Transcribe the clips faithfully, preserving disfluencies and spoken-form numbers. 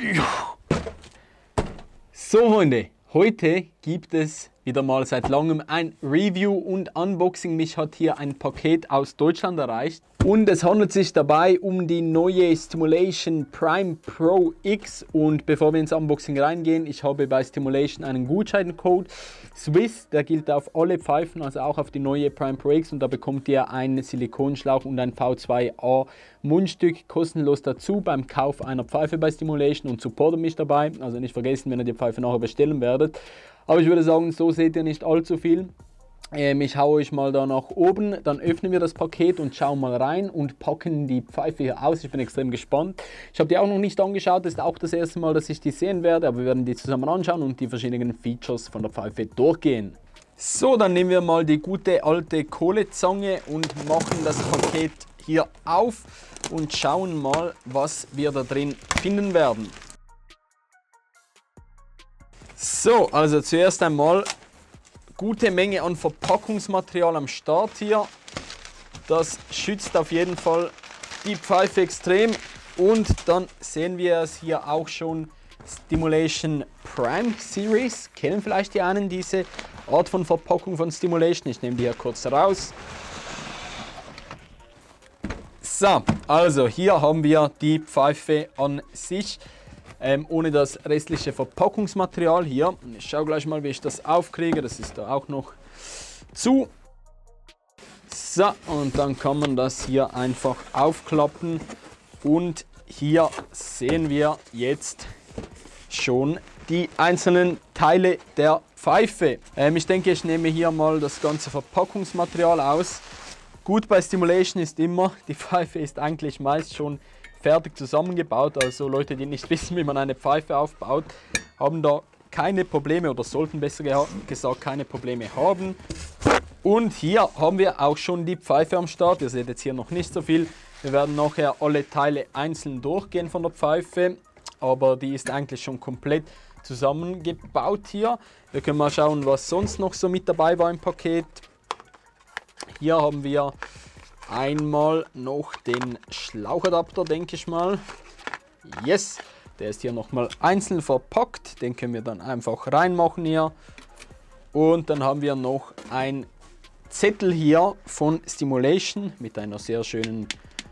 So Freunde, heute gibt es wieder mal seit langem ein Review und Unboxing. Mich hat hier ein Paket aus Deutschland erreicht und es handelt sich dabei um die neue Stimulation Prime Pro X. Und bevor wir ins Unboxing reingehen, ich habe bei Stimulation einen Gutscheincode Swiss, der gilt auf alle Pfeifen, also auch auf die neue Prime Pro X, und da bekommt ihr einen Silikonschlauch und ein V zwei A Mundstück kostenlos dazu beim Kauf einer Pfeife bei Stimulation und supportet mich dabei. Also nicht vergessen, wenn ihr die Pfeife nachher bestellen werdet. Aber ich würde sagen, so seht ihr nicht allzu viel. Ähm, ich haue euch mal da nach oben, dann öffnen wir das Paket und schauen mal rein und packen die Pfeife hier aus. Ich bin extrem gespannt. Ich habe die auch noch nicht angeschaut, das ist auch das erste Mal, dass ich die sehen werde, aber wir werden die zusammen anschauen und die verschiedenen Features von der Pfeife durchgehen. So, dann nehmen wir mal die gute alte Kohlezange und machen das Paket hier auf und schauen mal, was wir da drin finden werden. So, also zuerst einmal gute Menge an Verpackungsmaterial am Start hier. Das schützt auf jeden Fall die Pfeife extrem. Und dann sehen wir es hier auch schon, Stimulation Prime Series. Kennen vielleicht die einen diese Art von Verpackung von Stimulation? Ich nehme die hier kurz raus. So, also hier haben wir die Pfeife an sich. Ähm, ohne das restliche Verpackungsmaterial hier. Ich schaue gleich mal, wie ich das aufkriege. Das ist da auch noch zu. So, und dann kann man das hier einfach aufklappen. Und hier sehen wir jetzt schon die einzelnen Teile der Pfeife. Ähm, ich denke, ich nehme hier mal das ganze Verpackungsmaterial aus. Gut bei Stimulation ist immer, die Pfeife ist eigentlich meist schon fertig zusammengebaut, also Leute, die nicht wissen, wie man eine Pfeife aufbaut, haben da keine Probleme oder sollten besser gesagt keine Probleme haben. Und hier haben wir auch schon die Pfeife am Start. Ihr seht jetzt hier noch nicht so viel. Wir werden nachher alle Teile einzeln durchgehen von der Pfeife, aber die ist eigentlich schon komplett zusammengebaut hier. Wir können mal schauen, was sonst noch so mit dabei war im Paket. Hier haben wir einmal noch den Schlauchadapter, denke ich mal. Yes, der ist hier nochmal einzeln verpackt. Den können wir dann einfach reinmachen hier. Und dann haben wir noch ein Zettel hier von Stimulation mit einer sehr schönen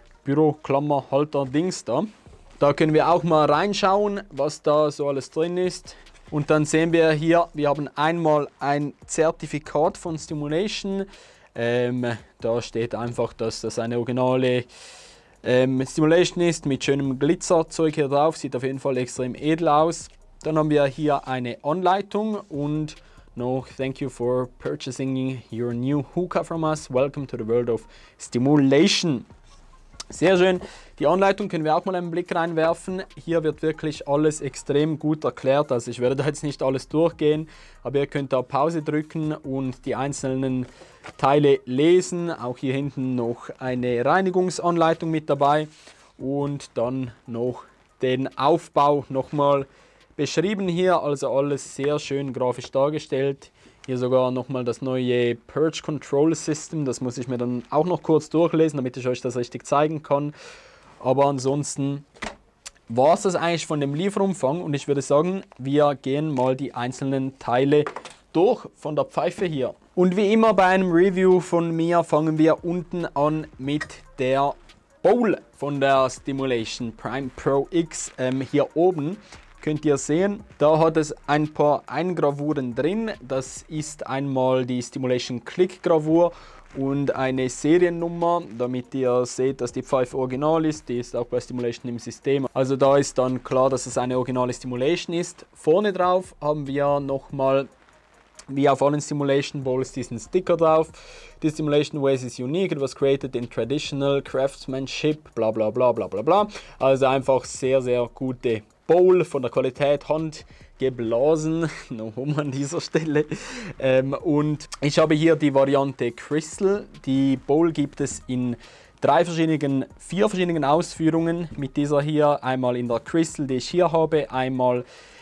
Büroklammerhalter-Dings da. Da können wir auch mal reinschauen, was da so alles drin ist. Und dann sehen wir hier, wir haben einmal ein Zertifikat von Stimulation. Ähm, da steht einfach, dass das eine originale ähm, Stimulation ist mit schönem Glitzerzeug hier drauf. Sieht auf jeden Fall extrem edel aus. Dann haben wir hier eine Anleitung und noch Thank you for purchasing your new hookah from us. Welcome to the world of Stimulation. Sehr schön. Die Anleitung können wir auch mal einen Blick reinwerfen. Hier wird wirklich alles extrem gut erklärt. Also ich werde da jetzt nicht alles durchgehen, aber ihr könnt da Pause drücken und die einzelnen Teile lesen. Auch hier hinten noch eine Reinigungsanleitung mit dabei und dann noch den Aufbau nochmal beschrieben hier. Also alles sehr schön grafisch dargestellt. Hier sogar nochmal das neue Purge Control System. Das muss ich mir dann auch noch kurz durchlesen, damit ich euch das richtig zeigen kann. Aber ansonsten war es das eigentlich von dem Lieferumfang. Und ich würde sagen, wir gehen mal die einzelnen Teile durch von der Pfeife hier. Und wie immer bei einem Review von mir fangen wir unten an mit der Bowl von der Stimulation Prime Pro X. Ähm, hier oben könnt ihr sehen, da hat es ein paar Eingravuren drin. Das ist einmal die Stimulation Click Gravur und eine Seriennummer, damit ihr seht, dass die Pfeife original ist. Die ist auch bei Stimulation im System. Also da ist dann klar, dass es eine originale Stimulation ist. Vorne drauf haben wir nochmal, wie auf allen Stimulation Bowls, diesen Sticker drauf. The Stimulation Ways is unique, it was created in traditional craftsmanship, bla bla bla bla bla bla. Also einfach sehr, sehr gute Bowl von der Qualität handgeblasen, no homo an dieser Stelle. Ähm, und ich habe hier die Variante Crystal. Die Bowl gibt es in drei verschiedenen, vier verschiedenen Ausführungen mit dieser hier. Einmal in der Crystal, die ich hier habe, einmal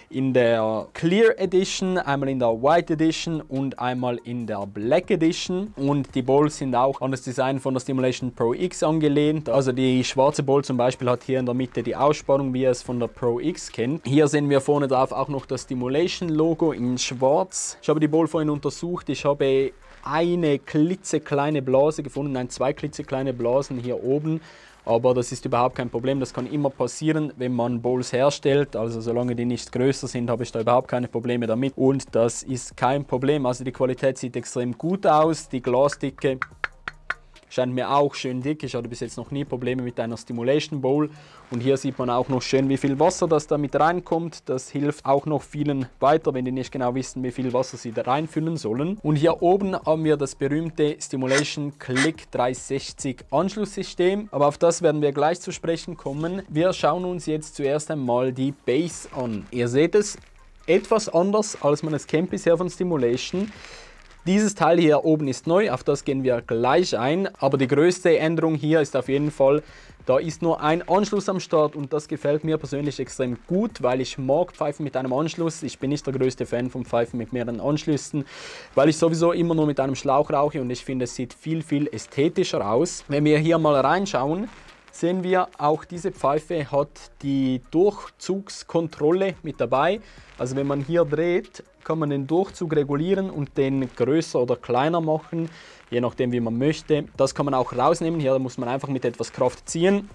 in der Clear Edition, einmal in der White Edition und einmal in der Black Edition. Und die Bowls sind auch an das Design von der Stimulation Pro X angelehnt. Also die schwarze Bowl zum Beispiel hat hier in der Mitte die Ausspannung, wie ihr es von der Pro X kennt. Hier sehen wir vorne drauf auch noch das Stimulation Logo in schwarz. Ich habe die Bowl vorhin untersucht. Ich habe eine klitzekleine Blase gefunden, nein, zwei klitzekleine Blasen hier oben. Aber das ist überhaupt kein Problem, das kann immer passieren, wenn man Bowls herstellt. Also solange die nicht größer sind, habe ich da überhaupt keine Probleme damit. Und das ist kein Problem, also die Qualität sieht extrem gut aus. Die Glasdicke scheint mir auch schön dick. Ich hatte bis jetzt noch nie Probleme mit einer Stimulation Bowl. Und hier sieht man auch noch schön, wie viel Wasser das da mit reinkommt. Das hilft auch noch vielen weiter, wenn die nicht genau wissen, wie viel Wasser sie da reinfüllen sollen. Und hier oben haben wir das berühmte Stimulation Click dreihundertsechzig Anschlusssystem. Aber auf das werden wir gleich zu sprechen kommen. Wir schauen uns jetzt zuerst einmal die Base an. Ihr seht es, etwas anders, als man es kennt bisher von Stimulation. Dieses Teil hier oben ist neu, auf das gehen wir gleich ein. Aber die größte Änderung hier ist auf jeden Fall, da ist nur ein Anschluss am Start und das gefällt mir persönlich extrem gut, weil ich mag Pfeifen mit einem Anschluss. Ich bin nicht der größte Fan von Pfeifen mit mehreren Anschlüssen, weil ich sowieso immer nur mit einem Schlauch rauche und ich finde, es sieht viel, viel ästhetischer aus. Wenn wir hier mal reinschauen, sehen wir, auch diese Pfeife hat die Durchzugskontrolle mit dabei. Also wenn man hier dreht, kann man den Durchzug regulieren und den größer oder kleiner machen, je nachdem wie man möchte. Das kann man auch rausnehmen, hier muss man einfach mit etwas Kraft ziehen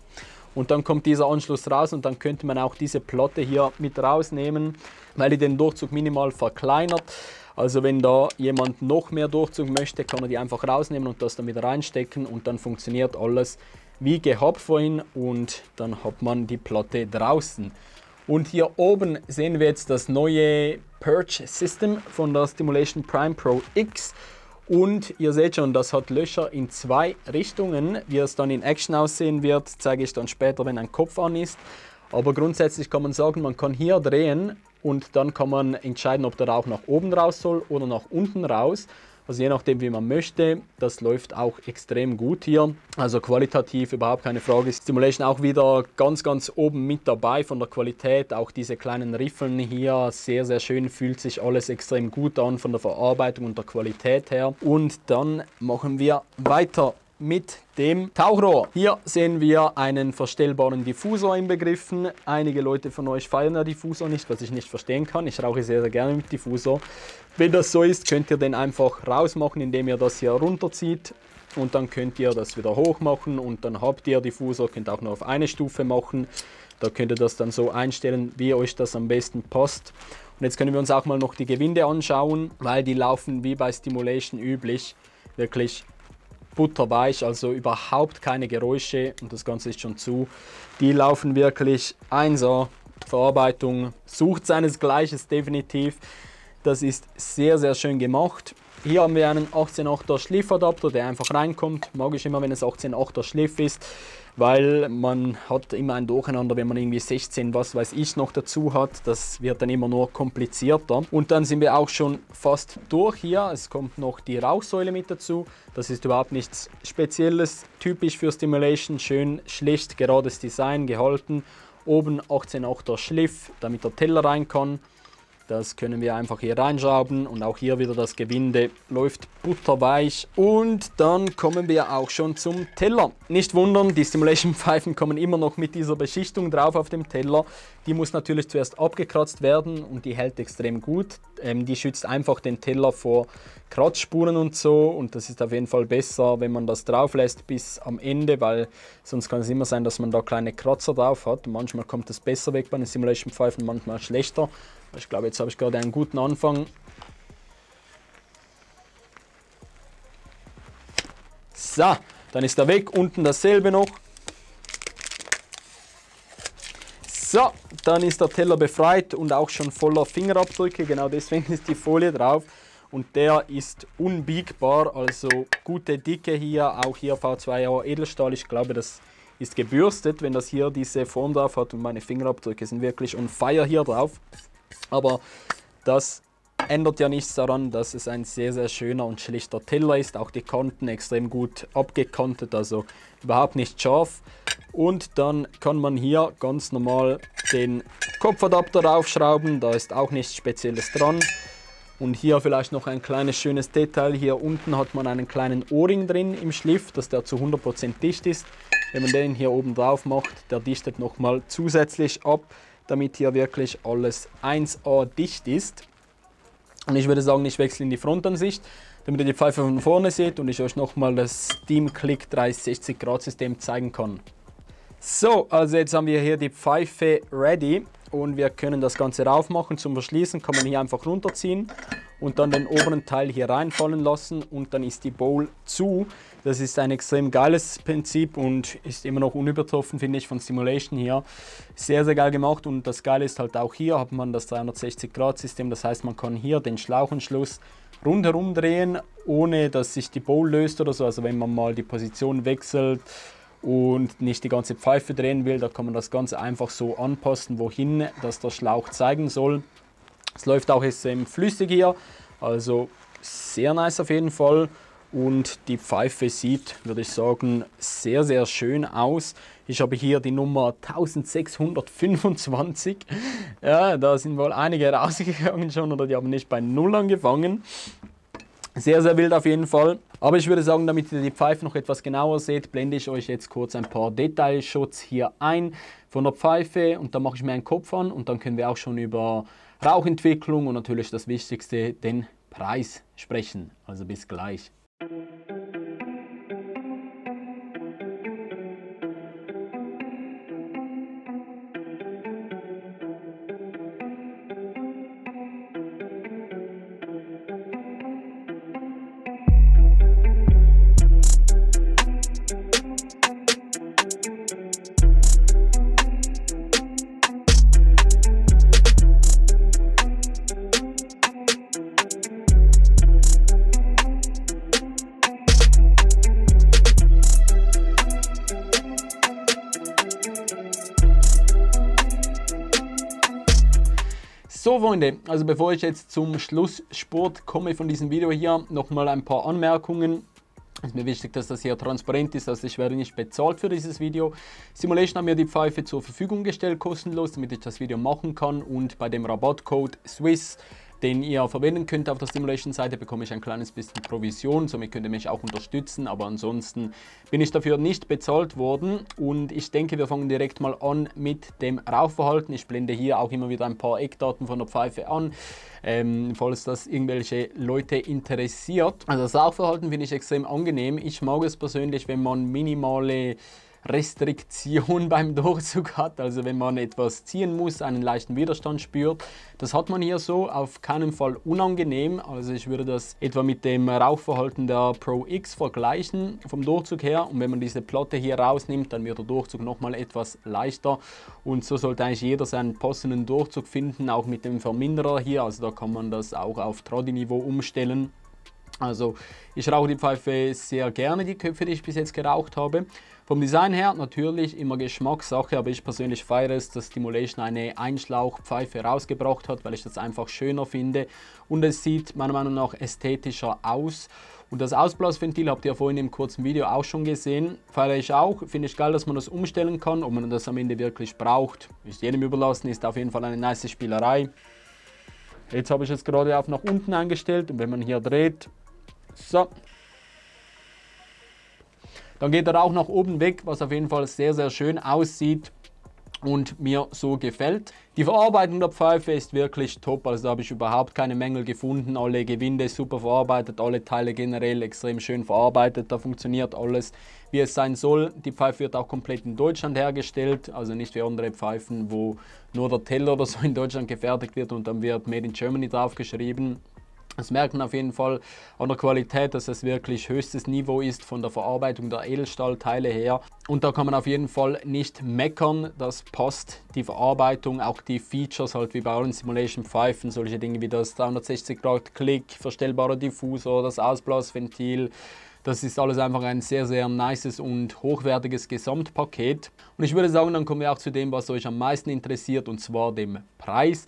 und dann kommt dieser Anschluss raus und dann könnte man auch diese Platte hier mit rausnehmen, weil die den Durchzug minimal verkleinert. Also wenn da jemand noch mehr Durchzug möchte, kann er die einfach rausnehmen und das dann wieder reinstecken und dann funktioniert alles wie gehabt vorhin und dann hat man die Platte draußen. Und hier oben sehen wir jetzt das neue Purge System von der Stimulation Prime Pro X. Und ihr seht schon, das hat Löcher in zwei Richtungen. Wie es dann in Action aussehen wird, zeige ich dann später, wenn ein Kopf an ist. Aber grundsätzlich kann man sagen, man kann hier drehen und dann kann man entscheiden, ob der Rauch nach oben raus soll oder nach unten raus. Also je nachdem, wie man möchte. Das läuft auch extrem gut hier. Also qualitativ überhaupt keine Frage. Stimulation auch wieder ganz, ganz oben mit dabei von der Qualität. Auch diese kleinen Riffeln hier, sehr, sehr schön. Fühlt sich alles extrem gut an von der Verarbeitung und der Qualität her. Und dann machen wir weiter mit dem Tauchrohr. Hier sehen wir einen verstellbaren Diffusor inbegriffen. Einige Leute von euch feiern ja Diffusor nicht, was ich nicht verstehen kann. Ich rauche sehr, sehr gerne mit Diffusor. Wenn das so ist, könnt ihr den einfach rausmachen, indem ihr das hier runterzieht. Und dann könnt ihr das wieder hoch machen und dann habt ihr Diffusor, könnt auch nur auf eine Stufe machen. Da könnt ihr das dann so einstellen, wie euch das am besten passt. Und jetzt können wir uns auch mal noch die Gewinde anschauen, weil die laufen wie bei Stimulation üblich wirklich butterweich, also überhaupt keine Geräusche und das Ganze ist schon zu. Die laufen wirklich eins A. Verarbeitung sucht seinesgleichen definitiv. Das ist sehr, sehr schön gemacht. Hier haben wir einen achtzehn achter Schliffadapter, der einfach reinkommt. Mag ich immer, wenn es achtzehn achter Schliff ist, weil man hat immer ein Durcheinander, wenn man irgendwie sechzehn, was weiß ich, noch dazu hat. Das wird dann immer nur komplizierter. Und dann sind wir auch schon fast durch hier. Es kommt noch die Rauchsäule mit dazu. Das ist überhaupt nichts Spezielles, typisch für Stimulation. Schön schlicht, gerades Design gehalten. Oben achtzehn achter Schliff, damit der Teller rein kann. Das können wir einfach hier reinschrauben und auch hier wieder das Gewinde läuft butterweich. Und dann kommen wir auch schon zum Teller. Nicht wundern, die Stimulation-Pfeifen kommen immer noch mit dieser Beschichtung drauf auf dem Teller. Die muss natürlich zuerst abgekratzt werden und die hält extrem gut. Ähm, die schützt einfach den Teller vor Kratzspuren und so und das ist auf jeden Fall besser, wenn man das drauf lässt bis am Ende, weil sonst kann es immer sein, dass man da kleine Kratzer drauf hat. Manchmal kommt es besser weg bei den Stimulation-Pfeifen, manchmal schlechter. Ich glaube, jetzt habe ich gerade einen guten Anfang. So, dann ist er weg. Unten dasselbe noch. So, dann ist der Teller befreit und auch schon voller Fingerabdrücke. Genau deswegen ist die Folie drauf. Und der ist unbiegbar, also gute Dicke hier. Auch hier V zwei A Edelstahl. Ich glaube, das ist gebürstet, wenn das hier diese Form drauf hat. Und meine Fingerabdrücke sind wirklich on fire hier drauf. Aber das ändert ja nichts daran, dass es ein sehr, sehr schöner und schlichter Teller ist. Auch die Kanten extrem gut abgekantet, also überhaupt nicht scharf. Und dann kann man hier ganz normal den Kopfadapter aufschrauben, da ist auch nichts Spezielles dran. Und hier vielleicht noch ein kleines schönes Detail, hier unten hat man einen kleinen Ohrring drin im Schliff, dass der zu hundert Prozent dicht ist. Wenn man den hier oben drauf macht, der dichtet nochmal zusätzlich ab, damit hier wirklich alles eins A dicht ist. Und ich würde sagen, ich wechsle in die Frontansicht, damit ihr die Pfeife von vorne seht und ich euch nochmal das SteamClick dreihundertsechzig Grad System zeigen kann. So, also jetzt haben wir hier die Pfeife ready und wir können das Ganze raufmachen. Zum Verschließen kann man hier einfach runterziehen und dann den oberen Teil hier reinfallen lassen und dann ist die Bowl zu. Das ist ein extrem geiles Prinzip und ist immer noch unübertroffen, finde ich, von Stimulation hier. Sehr, sehr geil gemacht und das Geile ist halt auch hier hat man das dreihundertsechzig Grad System. Das heißt, man kann hier den Schlauchenschluss rundherum drehen, ohne dass sich die Bowl löst oder so. Also wenn man mal die Position wechselt und nicht die ganze Pfeife drehen will, da kann man das Ganze einfach so anpassen, wohin das der Schlauch zeigen soll. Es läuft auch extrem flüssig hier, also sehr nice auf jeden Fall. Und die Pfeife sieht, würde ich sagen, sehr, sehr schön aus. Ich habe hier die Nummer eintausendsechshundertfünfundzwanzig. Ja, da sind wohl einige rausgegangen schon oder die haben nicht bei Null angefangen. Sehr, sehr wild auf jeden Fall. Aber ich würde sagen, damit ihr die Pfeife noch etwas genauer seht, blende ich euch jetzt kurz ein paar Detailshots hier ein von der Pfeife und dann mache ich mir einen Kopf an und dann können wir auch schon über Rauchentwicklung und natürlich das Wichtigste, den Preis sprechen. Also bis gleich. So Freunde, also bevor ich jetzt zum Schlussspurt komme von diesem Video hier, nochmal ein paar Anmerkungen. Es ist mir wichtig, dass das hier transparent ist, also ich werde nicht bezahlt für dieses Video. Simulation hat mir die Pfeife zur Verfügung gestellt, kostenlos, damit ich das Video machen kann und bei dem Rabattcode SWISS, den ihr verwenden könnt auf der Stimulation-Seite, bekomme ich ein kleines bisschen Provision, somit könnt ihr mich auch unterstützen, aber ansonsten bin ich dafür nicht bezahlt worden und ich denke, wir fangen direkt mal an mit dem Rauchverhalten. Ich blende hier auch immer wieder ein paar Eckdaten von der Pfeife an, ähm, falls das irgendwelche Leute interessiert. Also das Rauchverhalten finde ich extrem angenehm. Ich mag es persönlich, wenn man minimale Restriktion beim Durchzug hat, also wenn man etwas ziehen muss, einen leichten Widerstand spürt. Das hat man hier so, auf keinen Fall unangenehm, also ich würde das etwa mit dem Rauchverhalten der Pro X vergleichen vom Durchzug her und wenn man diese Platte hier rausnimmt, dann wird der Durchzug nochmal etwas leichter und so sollte eigentlich jeder seinen passenden Durchzug finden, auch mit dem Verminderer hier, also da kann man das auch auf Troddy-Niveau umstellen. Also ich rauche die Pfeife sehr gerne, die Köpfe, die ich bis jetzt geraucht habe. Vom Design her natürlich immer Geschmackssache, aber ich persönlich feiere es, dass Stimulation eine Einschlauchpfeife rausgebracht hat, weil ich das einfach schöner finde und es sieht meiner Meinung nach ästhetischer aus. Und das Ausblasventil habt ihr vorhin im kurzen Video auch schon gesehen, feiere ich auch, finde ich geil, dass man das umstellen kann, ob man das am Ende wirklich braucht, ist jedem überlassen, ist auf jeden Fall eine nice Spielerei. Jetzt habe ich es gerade auf nach unten eingestellt und wenn man hier dreht, so, dann geht er auch nach oben weg, was auf jeden Fall sehr, sehr schön aussieht und mir so gefällt. Die Verarbeitung der Pfeife ist wirklich top, also da habe ich überhaupt keine Mängel gefunden. Alle Gewinde super verarbeitet, alle Teile generell extrem schön verarbeitet, da funktioniert alles, wie es sein soll. Die Pfeife wird auch komplett in Deutschland hergestellt, also nicht wie andere Pfeifen, wo nur der Teller oder so in Deutschland gefertigt wird und dann wird Made in Germany drauf geschrieben. Das merkt man auf jeden Fall an der Qualität, dass es wirklich höchstes Niveau ist von der Verarbeitung der Edelstahlteile her. Und da kann man auf jeden Fall nicht meckern, das passt, die Verarbeitung, auch die Features halt wie bei allen Simulation-Pfeifen, solche Dinge wie das dreihundertsechzig Grad Klick, verstellbarer Diffusor, das Ausblasventil. Das ist alles einfach ein sehr, sehr nices und hochwertiges Gesamtpaket. Und ich würde sagen, dann kommen wir auch zu dem, was euch am meisten interessiert, und zwar dem Preis.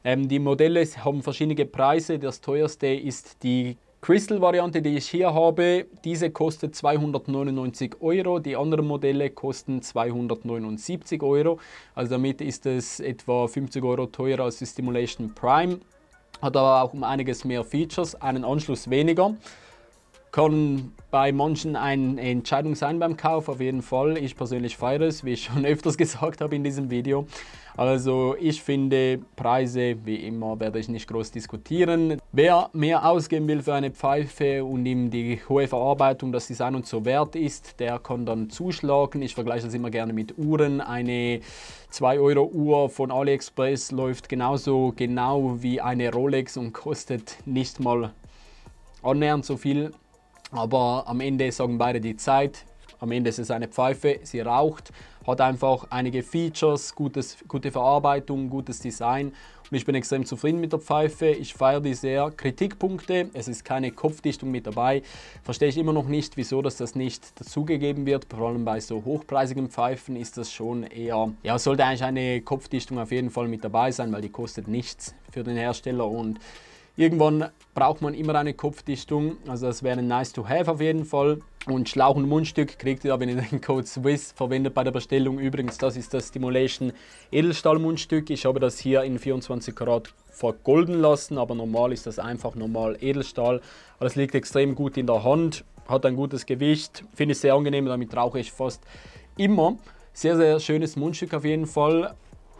Ähm, die Modelle haben verschiedene Preise. Das teuerste ist die Crystal-Variante, die ich hier habe. Diese kostet zweihundertneunundneunzig Euro. Die anderen Modelle kosten zweihundertneunundsiebzig Euro. Also damit ist es etwa fünfzig Euro teurer als die Stimulation Prime. Hat aber auch um einiges mehr Features, einen Anschluss weniger. Kann bei manchen eine Entscheidung sein beim Kauf, auf jeden Fall. Ich persönlich feiere es, wie ich schon öfters gesagt habe in diesem Video. Also ich finde, Preise, wie immer, werde ich nicht groß diskutieren. Wer mehr ausgeben will für eine Pfeife und ihm die hohe Verarbeitung, das Design und so wert ist, der kann dann zuschlagen. Ich vergleiche das immer gerne mit Uhren. Eine zwei Euro Uhr von AliExpress läuft genauso genau wie eine Rolex und kostet nicht mal annähernd so viel. Aber am Ende sagen beide die Zeit. Am Ende ist es eine Pfeife, sie raucht, hat einfach einige Features, gutes, gute Verarbeitung, gutes Design und ich bin extrem zufrieden mit der Pfeife. Ich feiere die sehr. Kritikpunkte, es ist keine Kopfdichtung mit dabei. Verstehe ich immer noch nicht, wieso dass das nicht dazugegeben wird. Vor allem bei so hochpreisigen Pfeifen ist das schon eher, ja, sollte eigentlich eine Kopfdichtung auf jeden Fall mit dabei sein, weil die kostet nichts für den Hersteller und irgendwann braucht man immer eine Kopfdichtung, also das wäre nice to have auf jeden Fall. Und Schlauch und Mundstück kriegt ihr, wenn ihr den Code SWISS verwendet bei der Bestellung. Übrigens, das ist das Stimulation Edelstahl Mundstück. Ich habe das hier in vierundzwanzig Karat vergolden lassen, aber normal ist das einfach normal Edelstahl. Aber es liegt extrem gut in der Hand, hat ein gutes Gewicht, finde ich sehr angenehm, damit rauche ich fast immer. Sehr, sehr schönes Mundstück auf jeden Fall.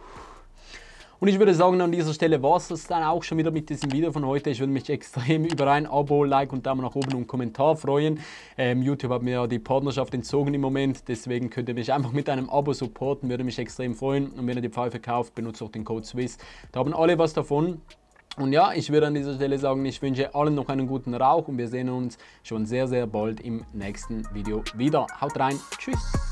Und ich würde sagen, an dieser Stelle war es das dann auch schon wieder mit diesem Video von heute. Ich würde mich extrem über ein Abo, Like und Daumen nach oben und einen Kommentar freuen. Ähm, YouTube hat mir die Partnerschaft entzogen im Moment, deswegen könnt ihr mich einfach mit einem Abo supporten, würde mich extrem freuen. Und wenn ihr die Pfeife kauft, benutzt auch den Code SWISS. Da haben alle was davon. Und ja, ich würde an dieser Stelle sagen, ich wünsche allen noch einen guten Rauch und wir sehen uns schon sehr, sehr bald im nächsten Video wieder. Haut rein, tschüss!